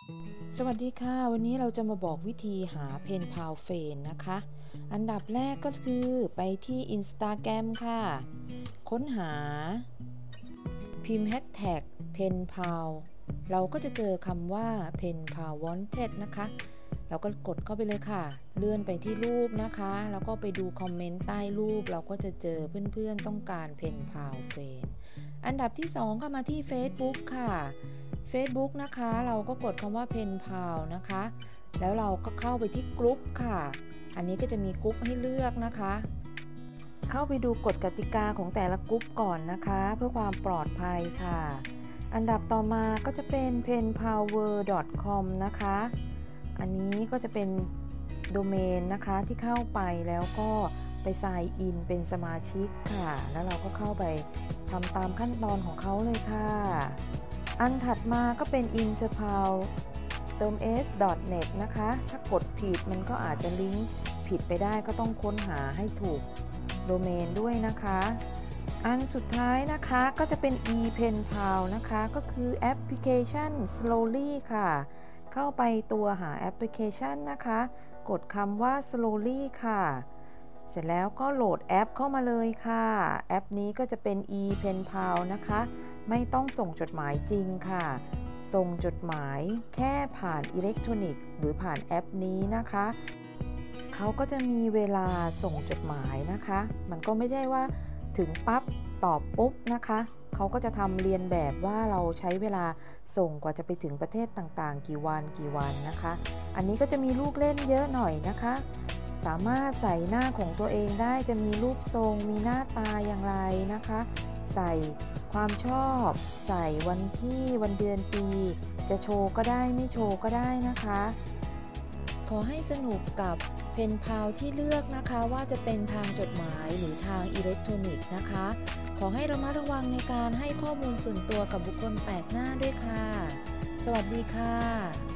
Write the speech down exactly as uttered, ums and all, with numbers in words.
สวัสดีค่ะวันนี้เราจะมาบอกวิธีหาเพนพาวเฟนนะคะอันดับแรกก็คือไปที่ Instagram ค่ะค้นหาพิมพ์แฮชแท็กเพนพาวเราก็จะเจอคำว่าเพนพาววอนเต็ดนะคะเราก็กดเข้าไปเลยค่ะเลื่อนไปที่รูปนะคะแล้วก็ไปดูคอมเมนต์ใต้รูปเราก็จะเจอเพื่อนๆต้องการเพนพาวเฟนอันดับที่สองก็มาที่ Facebook ค่ะ Facebook นะคะเราก็กดคำว่า Pen Pal นะคะแล้วเราก็เข้าไปที่กลุ่มค่ะอันนี้ก็จะมีกลุ่มให้เลือกนะคะเข้าไปดูกฎกติกาของแต่ละกลุ่มก่อนนะคะเพื่อความปลอดภัยค่ะอันดับต่อมาก็จะเป็น เพนพาวเวอร์ ดอท คอม นะคะอันนี้ก็จะเป็นโดเมนนะคะที่เข้าไปแล้วก็ไปไซน์อินเป็นสมาชิกค่ะแล้วเราก็เข้าไปทำตามขั้นตอนของเขาเลยค่ะอันถัดมาก็เป็น อินเตอร์พาว เติม เอส ดอท เน็ต นะคะ ถ้ากดผิดมันก็อาจจะลิงก์ผิดไปได้ก็ต้องค้นหาให้ถูกโดเมนด้วยนะคะ อันสุดท้ายนะคะก็จะเป็น อี เพนพาว นะคะ ก็คือแอปพลิเคชัน Slowly ค่ะ เข้าไปตัวหาแอปพลิเคชันนะคะ กดคำว่า Slowly ค่ะ เสร็จแล้วก็โหลดแอปเข้ามาเลยค่ะ แอปนี้ก็จะเป็น อี เพนพาว นะคะไม่ต้องส่งจดหมายจริงค่ะ ส่งจดหมายแค่ผ่านอิเล็กทรอนิกส์หรือผ่านแอปนี้นะคะเขาก็จะมีเวลาส่งจดหมายนะคะมันก็ไม่ใช่ว่าถึงปั๊บตอบปุ๊บนะคะเขาก็จะทำเรียนแบบว่าเราใช้เวลาส่งกว่าจะไปถึงประเทศต่างๆกี่วันกี่วันนะคะอันนี้ก็จะมีลูกเล่นเยอะหน่อยนะคะสามารถใส่หน้าของตัวเองได้จะมีรูปทรงมีหน้าตาอย่างไรนะคะใส่ความชอบใส่วันที่วันเดือนปีจะโชว์ก็ได้ไม่โชว์ก็ได้นะคะขอให้สนุกกับเพนพาวที่เลือกนะคะว่าจะเป็นทางจดหมายหรือทางอิเล็กทรอนิกส์นะคะขอให้ระมัดระวังในการให้ข้อมูลส่วนตัวกับบุคคลแปลกหน้าด้วยค่ะสวัสดีค่ะ